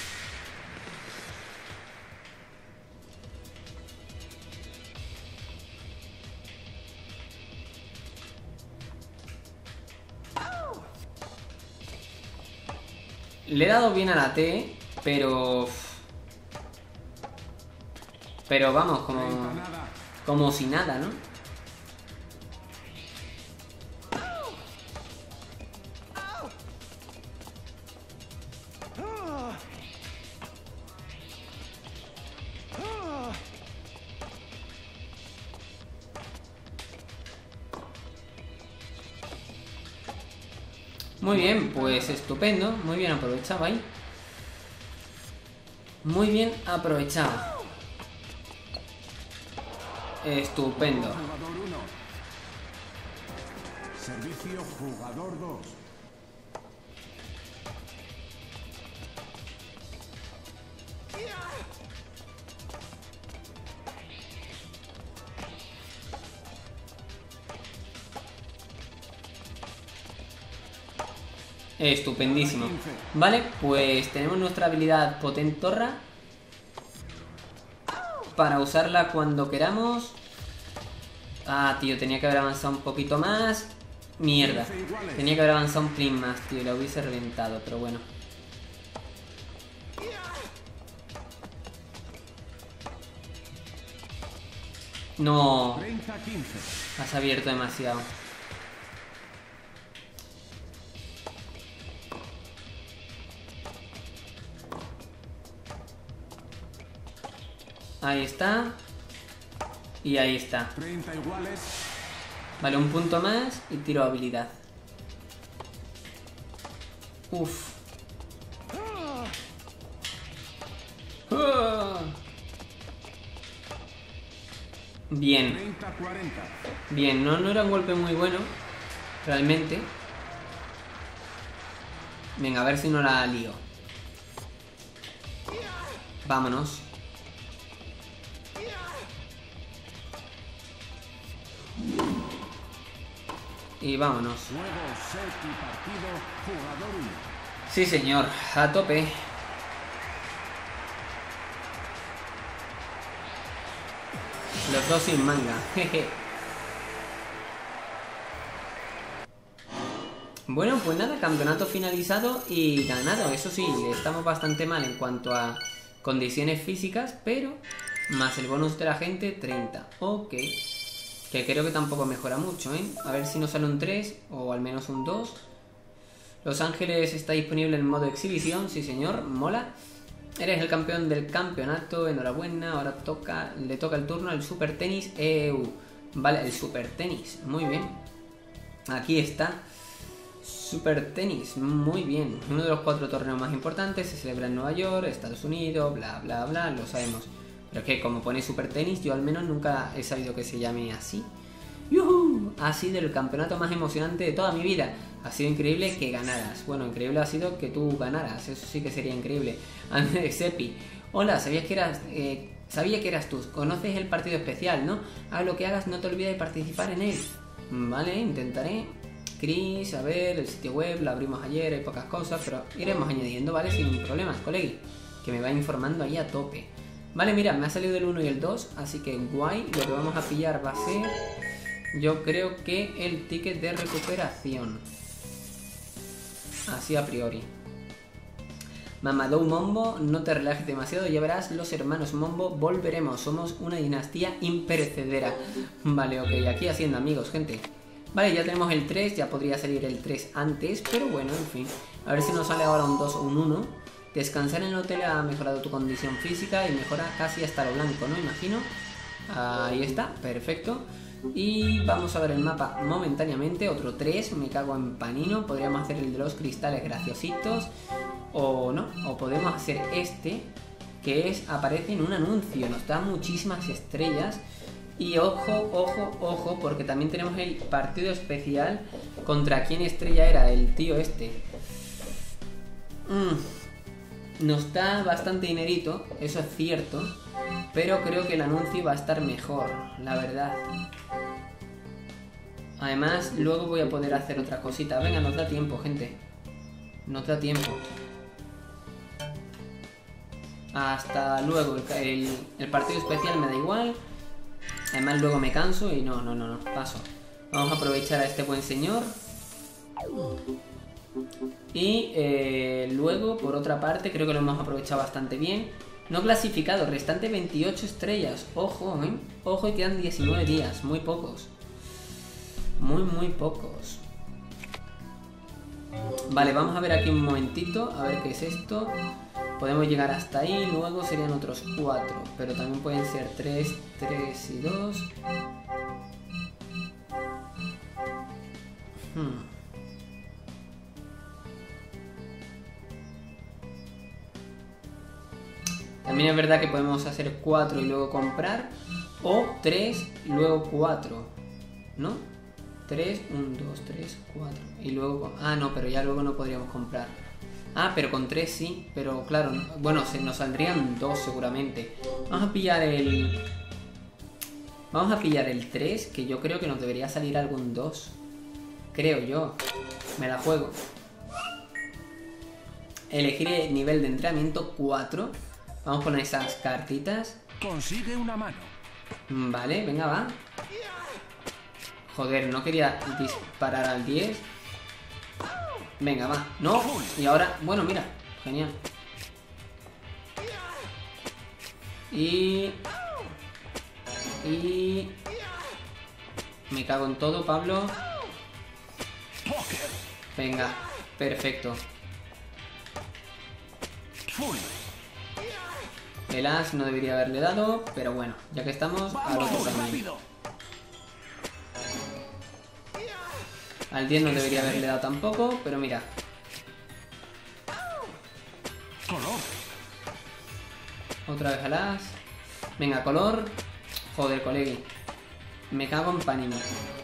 Le he dado bien a la T, pero vamos, como si nada, ¿no? Muy bien, pues estupendo. Muy bien aprovechado ahí. Muy bien aprovechado. Estupendo. Servicio jugador 2. Estupendísimo. Vale, pues tenemos nuestra habilidad Potentorra para usarla cuando queramos. Ah, tío, tenía que haber avanzado un poquito más. Mierda. Tenía que haber avanzado un pelín más, tío, y la hubiese reventado, pero bueno. No. Has abierto demasiado. Ahí está. Y ahí está. 30 iguales. Vale, un punto más y tiro habilidad. Uf. Bien. 30-40. Bien, no era un golpe muy bueno. Realmente. Venga, a ver si no la lío. Vámonos. Y vámonos. Juego, set y partido, jugador 1. Sí, señor, a tope. Los dos sin manga. Jeje. Bueno, pues nada, campeonato finalizado y ganado. Eso sí, estamos bastante mal en cuanto a condiciones físicas, pero más el bonus de la gente, 30. Ok. Que creo que tampoco mejora mucho, ¿eh? A ver si nos sale un 3 o al menos un 2. Los Ángeles está disponible en modo exhibición, sí señor, mola. Eres el campeón del campeonato, enhorabuena. Ahora le toca el turno al Super Tenis EU. Vale, el Super Tenis, muy bien. Aquí está. Super Tenis, muy bien. Uno de los 4 torneos más importantes, se celebra en Nueva York, Estados Unidos, bla bla bla, lo sabemos. Pero es que como pone Super Tenis, yo al menos nunca he sabido que se llame así. ¡Yuhu! Ha sido el campeonato más emocionante de toda mi vida. Ha sido increíble que ganaras. Bueno, increíble ha sido que tú ganaras. Eso sí que sería increíble. Andrés Sepi. Hola, sabía que eras tú. Conoces el partido especial, ¿no? Haga lo que hagas, no te olvides de participar en él. Vale, intentaré. Chris, a ver, el sitio web lo abrimos ayer, hay pocas cosas, pero iremos añadiendo, ¿vale? Sin problemas, colegui. Que me va informando ahí a tope. Vale, mira, me ha salido el 1 y el 2, así que guay. Lo que vamos a pillar va a ser, yo creo que el ticket de recuperación. Así a priori. Mamadou Mombo, no te relajes demasiado, ya verás, los hermanos Mombo volveremos. Somos una dinastía imperecedera. Vale, ok, aquí haciendo amigos, gente. Vale, ya tenemos el 3, ya podría salir el 3 antes, pero bueno, en fin. A ver si nos sale ahora un 2 o un 1. Descansar en el hotel ha mejorado tu condición física y mejora casi hasta lo blanco, ¿no? Imagino. Ahí está, perfecto. Y vamos a ver el mapa momentáneamente. Otro 3, me cago en panino. Podríamos hacer el de los cristales graciositos. O no, o podemos hacer este, que es, aparece en un anuncio. Nos da muchísimas estrellas. Y ojo, ojo, ojo, porque también tenemos el partido especial. ¿Contra quién estrella era? El tío este. Nos da bastante dinerito, eso es cierto, pero creo que el anuncio va a estar mejor, la verdad. Además, luego voy a poder hacer otra cosita. Venga, nos da tiempo, gente. Nos da tiempo. Hasta luego. El partido especial me da igual. Además, luego me canso y no, paso. Vamos a aprovechar a este buen señor. Y luego, por otra parte, creo que lo hemos aprovechado bastante bien. No clasificado, restante 28 estrellas. Ojo, ojo, y quedan 19 días, muy pocos. Muy pocos. Vale, vamos a ver aquí un momentito, a ver qué es esto. Podemos llegar hasta ahí, luego serían otros 4, pero también pueden ser 3 y 2. También es verdad que podemos hacer 4 y luego comprar, o 3 y luego 4, ¿no? 3, 1, 2, 3, 4 y luego... Ah, no, pero ya luego no podríamos comprar. Ah, pero con 3 sí, pero claro, bueno, nos saldrían 2 seguramente. Vamos a pillar el 3, que yo creo que nos debería salir algún 2. Creo yo. Me la juego. Elegir el nivel de entrenamiento 4. Vamos con esas cartitas. Consigue una mano. Vale, venga, va. Joder, no quería disparar al 10. Venga, va. No. Y ahora, bueno, mira. Genial. Y me cago en todo, Pablo. Venga, perfecto. El as no debería haberle dado, pero bueno, ya que estamos, al otro también. Al 10 no debería haberle dado tampoco, pero mira. Color. Otra vez al as. Venga, color. Joder, colegui. Me cago en Panini.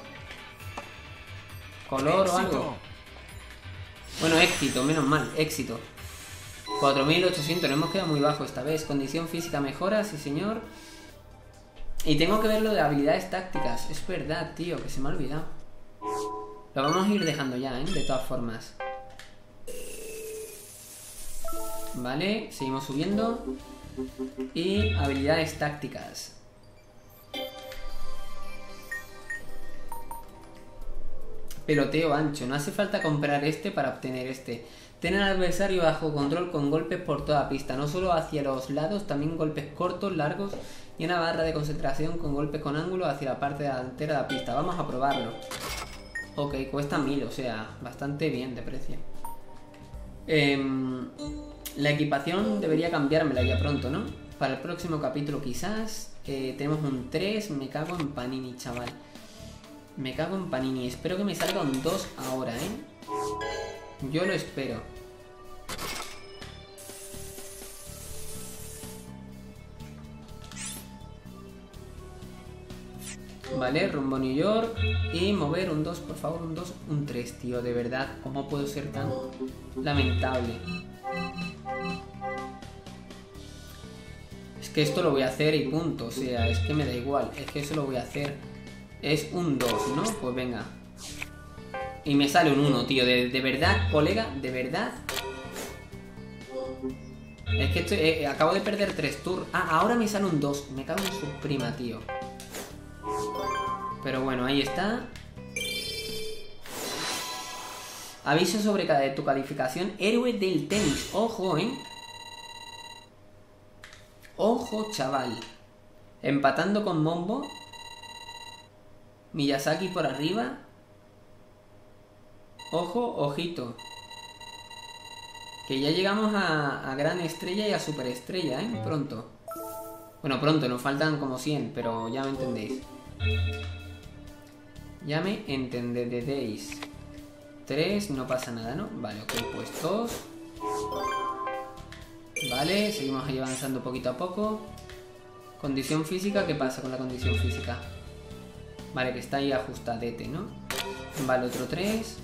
Color o algo. Bueno, éxito, menos mal, éxito. 4800, nos hemos quedado muy bajo esta vez. Condición física mejora, sí señor. Y tengo que ver lo de habilidades tácticas. Es verdad, tío, que se me ha olvidado. Lo vamos a ir dejando ya, ¿eh? De todas formas. Vale, seguimos subiendo. Y habilidades tácticas. Peloteo ancho. No hace falta comprar este para obtener este. Tener al adversario bajo control con golpes por toda pista. No solo hacia los lados, también golpes cortos, largos. Y una barra de concentración con golpes con ángulo hacia la parte delantera de la pista. Vamos a probarlo. Ok, cuesta 1000, o sea, bastante bien de precio. La equipación debería cambiármela ya pronto, ¿no? Para el próximo capítulo quizás. Tenemos un 3, me cago en Panini, chaval. Me cago en Panini. Espero que me salga un 2 ahora, ¿eh? Yo lo espero. Vale, rumbo a New York. Y mover un 2, por favor, un 2, un 3, tío. De verdad, ¿cómo puedo ser tan lamentable? Es que esto lo voy a hacer y punto. O sea, es que me da igual. Es que eso lo voy a hacer. Es un 2, ¿no? Pues venga. Y me sale un 1, tío. De verdad, colega, de verdad. Es que estoy, acabo de perder 3 turnos. Ah, ahora me sale un 2. Me cago en su prima, tío. Pero bueno, ahí está. Aviso sobre tu calificación. Héroe del tenis. Ojo, Ojo, chaval. Empatando con Mombo. Miyazaki por arriba. Ojo, ojito. Que ya llegamos a gran estrella y a superestrella, pronto. Bueno, pronto, nos faltan como 100, pero ya me entendéis. Ya me entenderéis. 3, no pasa nada, ¿no? Vale, ok, pues 2. Vale, seguimos ahí avanzando poquito a poco. Condición física, ¿qué pasa con la condición física? Vale, que está ahí ajustadete, ¿no? Vale, otro 3.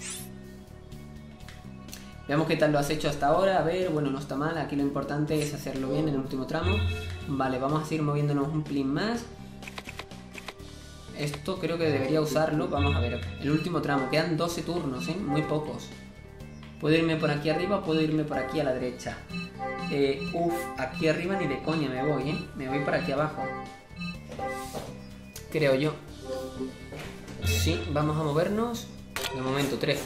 Veamos qué tal lo has hecho hasta ahora. A ver, bueno, no está mal. Aquí lo importante es hacerlo bien en el último tramo. Vale, vamos a seguir moviéndonos un pelín más. Esto creo que debería usarlo. Vamos a ver, el último tramo. Quedan 12 turnos, muy pocos. Puedo irme por aquí arriba o puedo irme por aquí a la derecha. Aquí arriba ni de coña me voy, Me voy por aquí abajo. Creo yo. Sí, vamos a movernos. De momento 3.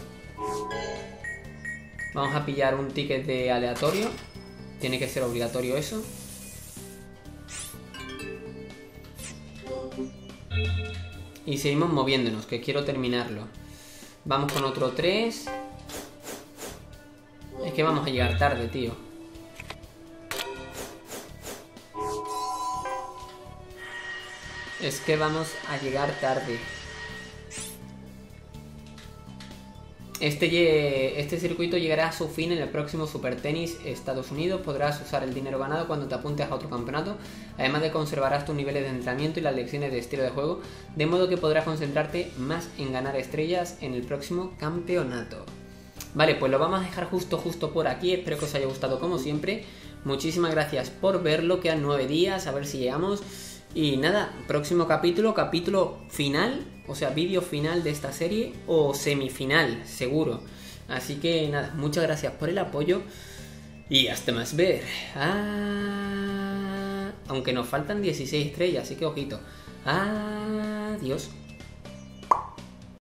Vamos a pillar un ticket de aleatorio. Tiene que ser obligatorio eso. Y seguimos moviéndonos, que quiero terminarlo. Vamos con otro 3. Es que vamos a llegar tarde, tío. Es que vamos a llegar tarde. Este circuito llegará a su fin en el próximo Super Tenis Estados Unidos. Podrás usar el dinero ganado cuando te apuntes a otro campeonato. Además de conservarás tus niveles de entrenamiento y las lecciones de estilo de juego, de modo que podrás concentrarte más en ganar estrellas en el próximo campeonato. Vale, pues lo vamos a dejar justo por aquí. Espero que os haya gustado como siempre. Muchísimas gracias por verlo. Quedan 9 días, a ver si llegamos. Y nada, próximo capítulo final, o sea, vídeo final de esta serie o semifinal, seguro. Así que nada, muchas gracias por el apoyo y hasta más ver. Aunque nos faltan 16 estrellas, así que ojito. Adiós.